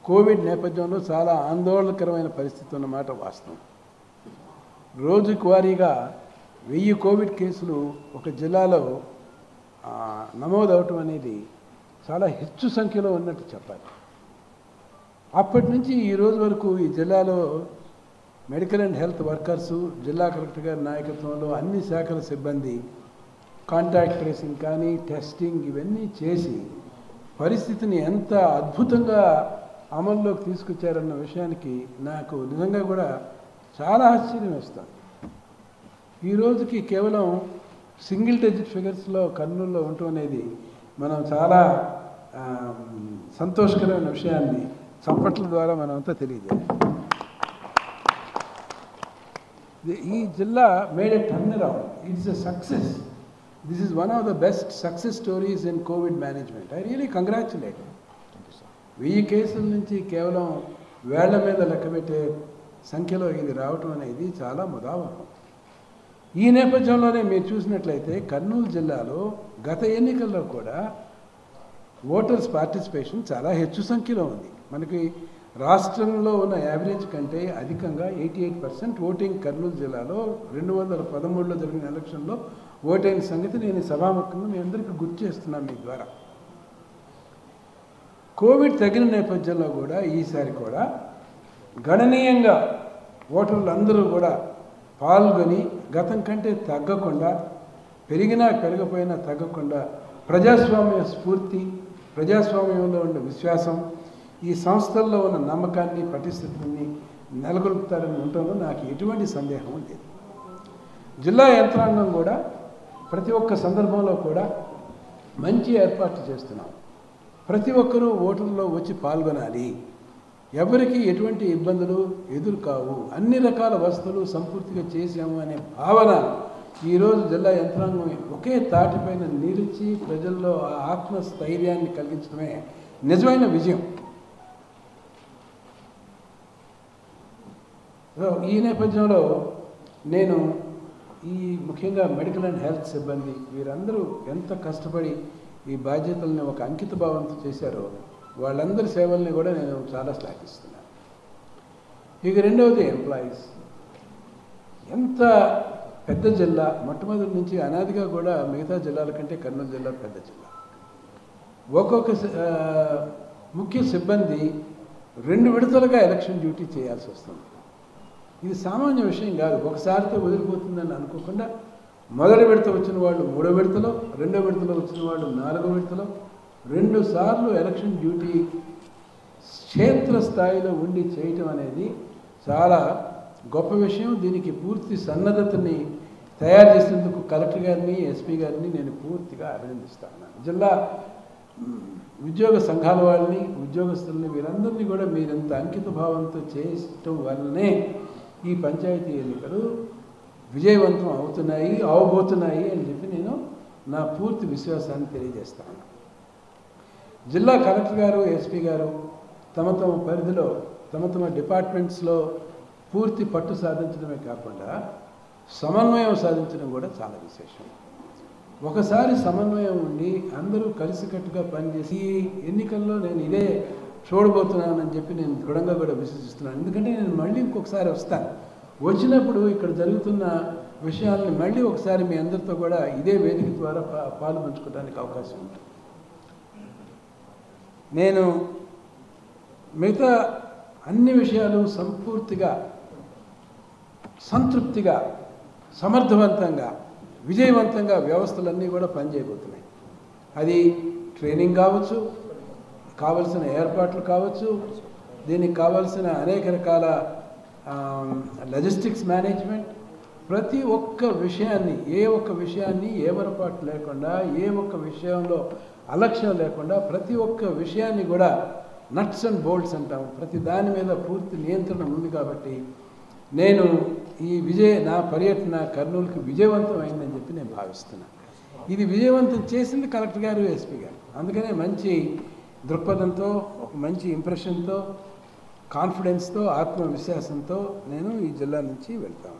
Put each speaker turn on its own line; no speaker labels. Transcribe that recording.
Covid నేపథ్యంలో చాలా ఆందోళనకరమైన పరిస్థితి ఉన్నమాట వాస్తవం. రోజుకు వారీగా 1000 కోవిడ్ కేసులు ఒక జిల్లాలో నమోదవటం అనేది చాలా హెచ్చు సంఖ్యలో ఉన్నట్టు చెప్పాలి. అప్పటి నుంచి ఈ రోజు వరకు ఈ జిల్లాలో మెడికల్ అండ్ హెల్త్ వర్కర్సు, జిల్లా కలెక్టర్ గారి నాయకత్వంలో అన్ని శాఖల సిబ్బంది కాంటాక్ట్ ట్రేసింగ్ కానీ టెస్టింగ్ ఇవన్నీ చేసి పరిస్థితిని ఎంత అద్భుతంగా అమల్లోకి తీసుకొచ్చారన్న విషయానికి నాకు నిజంగా కూడా చాలా ఆశ్చర్యం వేస్తుంది. ఈ రోజుకి కేవలం సింగిల్ డిజిట్ ఫిగర్స్లో కర్నూలులో ఉండటం అనేది మనం చాలా సంతోషకరమైన విషయాన్ని చప్పట్ల ద్వారా మనం అంతా తెలియజేయాలి. ఈ జిల్లా made a turn around. It's a success. This is one of the best success stories in COVID management. I really congratulate you. 1000 కేసుల నుంచి కేవలం వేళ్ల మీద లెక్కబెట్టే సంఖ్యలో ఇది రావటం అనేది చాలా ముదావహం. ఈ నేపథ్యంలోనే మీరు చూసినట్లయితే కర్నూలు జిల్లాలో గత ఎన్నికల్లో కూడా ఓటర్స్ పార్టిసిపేషన్ చాలా హెచ్చు సంఖ్యలో ఉంది. మనకి రాష్ట్రంలో ఉన్న యావరేజ్ కంటే అధికంగా 88% ఓటింగ్ కర్నూలు జిల్లాలో 2013లో జరిగిన ఎలక్షన్లో ఓటైన సంగతి నేను సభాముఖంగా మీ అందరికీ గుర్తు చేస్తున్నాను మీ ద్వారా. కోవిడ్ తగిన నేపథ్యంలో కూడా ఈసారి కూడా గణనీయంగా ఓటర్లు అందరూ కూడా పాల్గొని గతం కంటే తగ్గకుండా, పెరిగినా పెరగపోయినా తగ్గకుండా ప్రజాస్వామ్య స్ఫూర్తి, ప్రజాస్వామ్యంలో ఉన్న విశ్వాసం, ఈ సంస్థల్లో ఉన్న నమ్మకాన్ని, పటిష్టతని నెలకొల్పుతారని ఉండటంలో నాకు ఎటువంటి సందేహం లేదు. జిల్లా యంత్రాంగం కూడా ప్రతి ఒక్క సందర్భంలో కూడా మంచి ఏర్పాట్లు చేస్తున్నాం. ప్రతి ఒక్కరూ ఓటర్లో వచ్చి పాల్గొనాలి, ఎవరికి ఎటువంటి ఇబ్బందులు ఎదురు కావు, అన్ని రకాల వసతులు సంపూర్తిగా చేసాము అనే భావన ఈరోజు జిల్లా యంత్రాంగం ఒకే తాటిపైన నిలిచి ప్రజల్లో ఆ ఆత్మస్థైర్యాన్ని కలిగించడమే నిజమైన విజయం. ఈ నేపథ్యంలో నేను ముఖ్యంగా మెడికల్ అండ్ హెల్త్ సిబ్బంది వీరందరూ ఎంత కష్టపడి ఈ బాధ్యతల్ని ఒక అంకిత భావంతో చేశారో వాళ్ళందరి సేవల్ని కూడా నేను చాలా శ్లాఘిస్తున్నాను. ఇక రెండవది ఎంప్లాయీస్. ఎంత పెద్ద జిల్లా, మొట్టమొదటి నుంచి అనాదిగా కూడా మిగతా జిల్లాల కంటే కర్నూలు జిల్లా పెద్ద జిల్లా. ఒక్కొక్క ముఖ్య సిబ్బంది 2 విడతలుగా ఎలక్షన్ డ్యూటీ చేయాల్సి వస్తుంది. ఇది సామాన్య విషయం కాదు. ఒకసారితో వదిలిపోతుందని అనుకోకుండా మొదటి విడత వచ్చిన వాళ్ళు 3వ విడతలో, 2వ విడతలో వచ్చిన వాళ్ళు 4వ విడతలో 2 సార్లు ఎలక్షన్ డ్యూటీ క్షేత్రస్థాయిలో ఉండి చేయటం అనేది చాలా గొప్ప విషయం. దీనికి పూర్తి సన్నద్ధతని తయారు చేసేందుకు కలెక్టర్ గారిని, ఎస్పీ గారిని నేను పూర్తిగా అభినందిస్తాను. జిల్లా ఉద్యోగ సంఘాల వాళ్ళని, ఉద్యోగస్తుల్ని వీరందరినీ కూడా మీరంత అంకిత భావంతో చేయటం వల్లనే ఈ పంచాయతీ ఎన్నికలు విజయవంతం అవబోతున్నాయి అని చెప్పి నేను నా పూర్తి విశ్వాసాన్ని తెలియజేస్తాను. జిల్లా కలెక్టర్ గారు, ఎస్పీ గారు తమ పరిధిలో తమ డిపార్ట్మెంట్స్లో పూర్తి పట్టు సాధించడమే కాకుండా సమన్వయం సాధించడం కూడా చాలా విశేషం. ఒకసారి సమన్వయం ఉండి అందరూ కలిసికట్టుగా పనిచేసి ఈ ఎన్నికల్లో నేను ఇదే చూడబోతున్నానని చెప్పి నేను దృఢంగా కూడా విశ్వసిస్తున్నాను. ఎందుకంటే నేను మళ్ళీ ఇంకొకసారి వస్తాను. వచ్చినప్పుడు ఇక్కడ జరుగుతున్న విషయాల్ని మళ్ళీ ఒకసారి మీ అందరితో కూడా ఇదే వేదిక ద్వారా పాలు పంచుకోవడానికి అవకాశం ఉంటుంది. నేను మిగతా అన్ని విషయాలు సంపూర్తిగా సంతృప్తిగా, సమర్థవంతంగా, విజయవంతంగా వ్యవస్థలన్నీ కూడా పనిచేయబోతున్నాయి. అది ట్రైనింగ్ కావచ్చు, కావలసిన ఏర్పాట్లు కావచ్చు, దీనికి కావాల్సిన అనేక రకాల లాజిస్టిక్స్ మేనేజ్మెంట్, ప్రతి ఒక్క విషయాన్ని, ఏ ఒక్క విషయాన్ని ఏమరపాటు లేకుండా, ఏ ఒక్క విషయంలో అలక్ష్యం లేకుండా ప్రతి ఒక్క విషయాన్ని కూడా నట్స్ అండ్ బోల్ట్స్ అంటాం, ప్రతి దాని మీద పూర్తి నియంత్రణ ఉంది. కాబట్టి నేను నా పర్యటన కర్నూలుకి విజయవంతం అయిందని చెప్పి నేను భావిస్తున్నాను. ఇది విజయవంతం చేసింది కలెక్టర్ గారు, ఎస్పీ గారు. అందుకనే మంచి దృక్పథంతో, ఒక మంచి ఇంప్రెషన్తో, కాన్ఫిడెన్స్తో, ఆత్మవిశ్వాసంతో నేను ఈ జిల్లా నుంచి వెళ్తాను.